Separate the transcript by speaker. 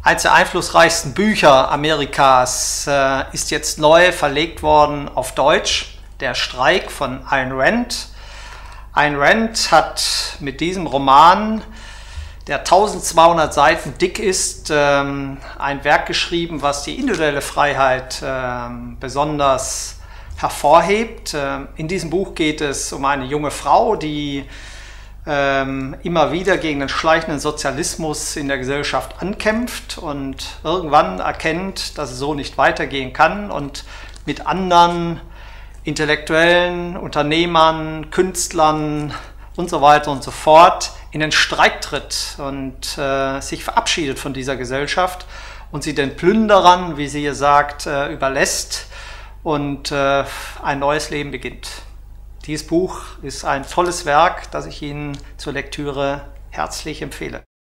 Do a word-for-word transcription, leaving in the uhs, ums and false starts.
Speaker 1: Eines der einflussreichsten Bücher Amerikas äh, ist jetzt neu verlegt worden auf Deutsch, Der Streik von Ayn Rand. Ayn Rand hat mit diesem Roman, der eintausendzweihundert Seiten dick ist, ähm, ein Werk geschrieben, was die individuelle Freiheit ähm, besonders hervorhebt. Ähm, in diesem Buch geht es um eine junge Frau, die ähm, immer wieder gegen den schleichenden Sozialismus in der Gesellschaft ankämpft und irgendwann erkennt, dass es so nicht weitergehen kann und mit anderen Intellektuellen, Unternehmern, Künstlern und so weiter und so fort in den Streik tritt und äh, sich verabschiedet von dieser Gesellschaft und sie den Plünderern, wie sie hier sagt, äh, überlässt und äh, ein neues Leben beginnt. Dieses Buch ist ein tolles Werk, das ich Ihnen zur Lektüre herzlich empfehle.